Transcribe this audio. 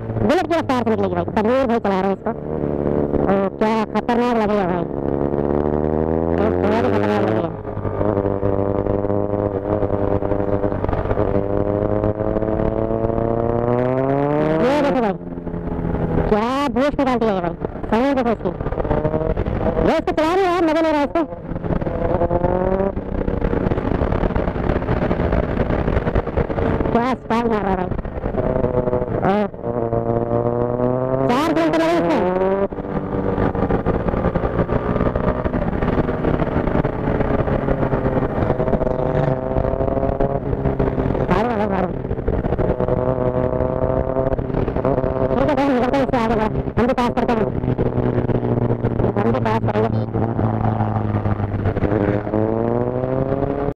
Bullet की रफ्तार से निकलेगी भाई। तनवीर भाई चला रहे हैं इसको। ओ क्या खतरनाक लगेगा भाई, बहुत ही खतरनाक लगेगा। ये देखो भाई क्या भूस निकाल दिया है भाई, साउंड देखो इसकी। ये इसको चला रही है यार, मजा ले रहा है इसको। क्या स्टाइल मार रहा है भाई।